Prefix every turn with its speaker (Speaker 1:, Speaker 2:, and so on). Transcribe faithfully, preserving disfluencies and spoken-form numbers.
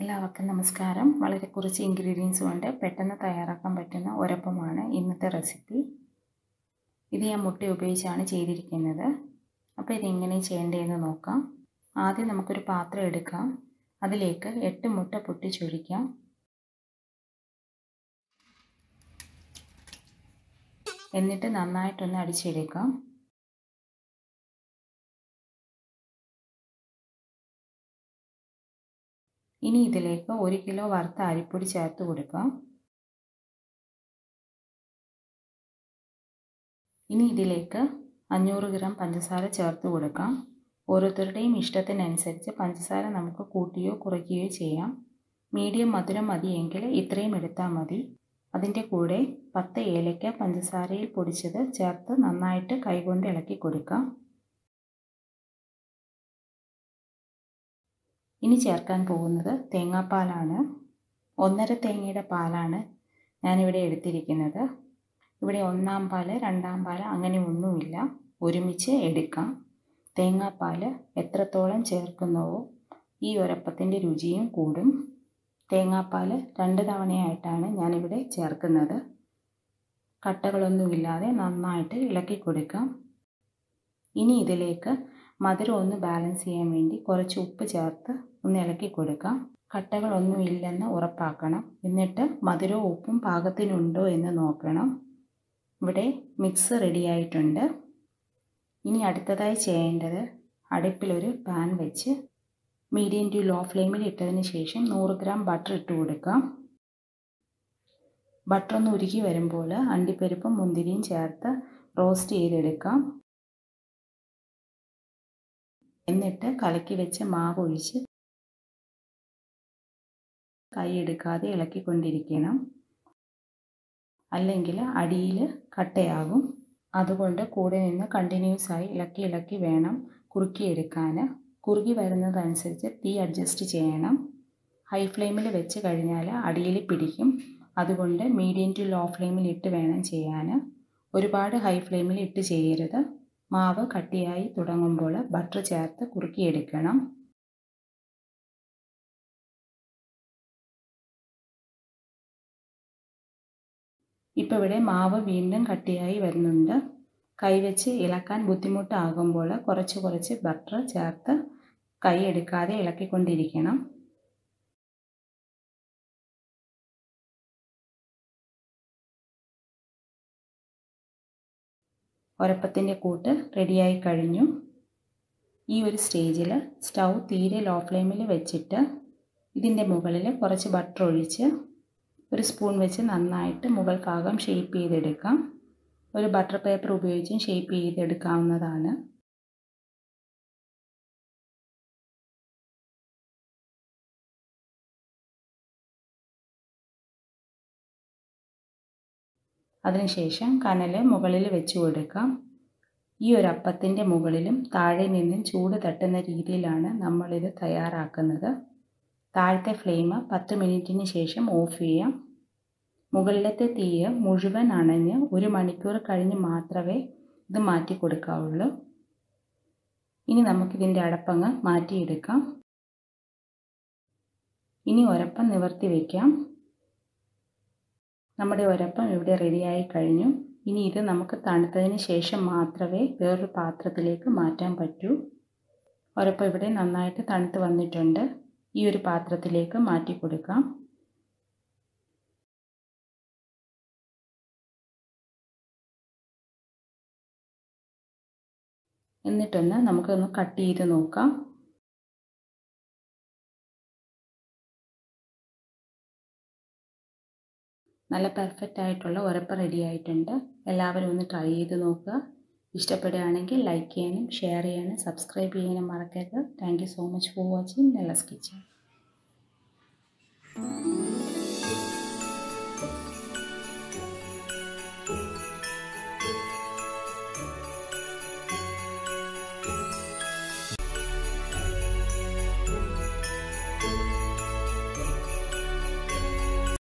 Speaker 1: എല്ലാവർക്കും നമസ്കാരം. വളരെ കുറച്ച് ഇൻഗ്രീഡിയൻസ് കൊണ്ട് പെട്ടെന്ന് തയ്യാറാക്കാൻ പറ്റുന്ന ഒരപ്പമാണ് ഇന്നത്തെ റെസിപ്പി. ഇത് ഞാൻ മുട്ട ഉപയോഗിച്ചാണ് ചെയ്തിരിക്കുന്നത്. അപ്പോൾ ഇതെങ്ങനെ ചെയ്യേണ്ടതെന്ന് നോക്കാം. ആദ്യം നമുക്കൊരു പാത്രം എടുക്കാം. അതിലേക്ക് എട്ട് മുട്ട പൊട്ടിച്ചൊഴിക്കാം. എന്നിട്ട് നന്നായിട്ടൊന്ന് അടിച്ചെടുക്കാം. ഇനി ഇതിലേക്ക് ഒരു കിലോ വറുത്ത അരിപ്പൊടി ചേർത്ത് കൊടുക്കാം. ഇനി ഇതിലേക്ക് അഞ്ഞൂറ് ഗ്രാം പഞ്ചസാര ചേർത്ത് കൊടുക്കാം. ഓരോരുത്തരുടെയും ഇഷ്ടത്തിനനുസരിച്ച് പഞ്ചസാര നമുക്ക് കൂട്ടുകയോ കുറയ്ക്കുകയോ ചെയ്യാം. മീഡിയം മധുരം മതിയെങ്കിൽ ഇത്രയും എടുത്താൽ മതി. അതിൻ്റെ കൂടെ പത്ത് ഏലക്ക പഞ്ചസാരയിൽ പൊടിച്ചത് ചേർത്ത് നന്നായിട്ട് കൈകൊണ്ട് ഇളക്കി കൊടുക്കാം. ഇനി ചേർക്കാൻ പോകുന്നത് തേങ്ങാപ്പാലാണ്. ഒന്നര തേങ്ങയുടെ പാലാണ് ഞാനിവിടെ എടുത്തിരിക്കുന്നത്. ഇവിടെ ഒന്നാം പാൽ രണ്ടാം പാൽ അങ്ങനെ ഒന്നുമില്ല, ഒരുമിച്ച് എടുക്കാം. തേങ്ങാപ്പാൽ എത്രത്തോളം ചേർക്കുന്നുവോ ഈ ഒരപ്പത്തിൻ്റെ രുചിയും കൂടും. തേങ്ങാപ്പാൽ രണ്ട് തവണയായിട്ടാണ് ഞാനിവിടെ ചേർക്കുന്നത്. കട്ടകളൊന്നുമില്ലാതെ നന്നായിട്ട് ഇളക്കി കൊടുക്കാം. ഇനി ഇതിലേക്ക് മധുരം ഒന്ന് ബാലൻസ് ചെയ്യാൻ വേണ്ടി കുറച്ച് ഉപ്പ് ചേർത്ത് ഒന്ന് ഇളക്കി കൊടുക്കാം. കട്ടകളൊന്നും ഇല്ലെന്ന് ഉറപ്പാക്കണം. എന്നിട്ട് മധുരവും ഉപ്പും പാകത്തിനുണ്ടോ എന്ന് നോക്കണം. ഇവിടെ മിക്സ് റെഡിയായിട്ടുണ്ട്. ഇനി അടുത്തതായി ചെയ്യേണ്ടത് അടുപ്പിലൊരു പാൻ വെച്ച് മീഡിയം ടു ലോ ഫ്ലെയിമിൽ ഇട്ടതിന് ശേഷം നൂറ് ഗ്രാം ബട്ടർ ഇട്ട് കൊടുക്കാം. ബട്ടർ ഒന്ന് ഉരുകി വരുമ്പോൾ അണ്ടിപ്പരിപ്പും മുന്തിരിയും ചേർത്ത് റോസ്റ്റ് ചെയ്തെടുക്കാം. എന്നിട്ട് കലക്കി വെച്ച മാവ് ഒഴിച്ച് കൈ എടുക്കാതെ ഇളക്കിക്കൊണ്ടിരിക്കണം. അല്ലെങ്കിൽ അടിയിൽ കട്ടയാകും. അതുകൊണ്ട് കൂടെ നിന്ന് കണ്ടിന്യൂസ് ആയി ഇളക്കി ഇളക്കി വേണം കുറുക്കിയെടുക്കാൻ. കുറുകി വരുന്നതനുസരിച്ച് തീ അഡ്ജസ്റ്റ് ചെയ്യണം. ഹൈ ഫ്ലെയിമിൽ വെച്ച് കഴിഞ്ഞാൽ അടിയിൽ പിടിക്കും. അതുകൊണ്ട് മീഡിയം ടു ലോ ഫ്ലെയിമിൽ ഇട്ട് വേണം ചെയ്യാൻ. ഒരുപാട് ഹൈ ഫ്ലെയിമിൽ ഇട്ട് ചെയ്യരുത്. മാവ് കട്ടിയായി തുടങ്ങുമ്പോൾ ബട്ടർ ചേർത്ത് കുറുക്കിയെടുക്കണം. ഇപ്പോൾ ഇവിടെ മാവ് വീണ്ടും കട്ടിയായി വരുന്നുണ്ട്. കൈവച്ച് ഇളക്കാൻ ബുദ്ധിമുട്ടാകുമ്പോൾ കുറച്ച് കുറച്ച് ബട്ടർ ചേർത്ത് കൈ എടുക്കാതെ ഇളക്കിക്കൊണ്ടിരിക്കണം. ഒരപ്പത്തിൻ്റെ കൂട്ട് റെഡിയായി കഴിഞ്ഞു. ഈ ഒരു സ്റ്റേജിൽ സ്റ്റൗ തീരെ ലോ ഫ്ലെയിമിൽ വെച്ചിട്ട് ഇതിൻ്റെ മുകളിൽ കുറച്ച് ബട്ടർ ഒഴിച്ച് ഒരു സ്പൂൺ വെച്ച് നന്നായിട്ട് മുകൾ ഭാഗം ഷേപ്പ് ചെയ്തെടുക്കാം. ഒരു ബട്ടർ പേപ്പർ ഉപയോഗിച്ചും ഷേപ്പ് ചെയ്തെടുക്കാവുന്നതാണ്. അതിനുശേഷം കനൽ മുകളിൽ വെച്ച് കൊടുക്കാം. ഈ ഒരു അപ്പത്തിൻ്റെ മുകളിലും താഴെ നിന്നും ചൂട് തട്ടുന്ന രീതിയിലാണ് നമ്മളിത് തയ്യാറാക്കുന്നത്. താഴത്തെ ഫ്ലെയിം പത്ത് മിനിറ്റിന് ശേഷം ഓഫ് ചെയ്യാം. മുകളിലത്തെ തീ മുഴുവൻ അണഞ്ഞ് ഒരു മണിക്കൂർ കഴിഞ്ഞ് മാത്രമേ ഇത് മാറ്റി കൊടുക്കാവുള്ളൂ. ഇനി നമുക്കിതിൻ്റെ അടപ്പങ്ങ് മാറ്റിയെടുക്കാം. ഇനി ഒരപ്പം നിവർത്തി വയ്ക്കാം. നമ്മുടെ ഒരപ്പം ഇവിടെ റെഡിയായി കഴിഞ്ഞു. ഇനി ഇത് നമുക്ക് തണുത്തതിന് ശേഷം മാത്രമേ വേറൊരു പാത്രത്തിലേക്ക് മാറ്റാൻ പറ്റൂ. ഒരപ്പം ഇവിടെ നന്നായിട്ട് തണുത്ത് വന്നിട്ടുണ്ട്. ഈ ഒരു പാത്രത്തിലേക്ക് മാറ്റി കൊടുക്കാം. എന്നിട്ടൊന്ന് നമുക്കൊന്ന് കട്ട് ചെയ്ത് നോക്കാം. നല്ല പെർഫെക്റ്റ് ആയിട്ടുള്ള ഒരപ്പം റെഡി ആയിട്ടുണ്ട്. എല്ലാവരും ഒന്ന് ട്രൈ ചെയ്ത് നോക്കുക. ഇഷ്ടപ്പെടുകയാണെങ്കിൽ ലൈക്ക് ചെയ്യാനും ഷെയർ ചെയ്യാനും സബ്സ്ക്രൈബ് ചെയ്യാനും മറക്കരുത്. Thank you so much for watching Nella's kitchen.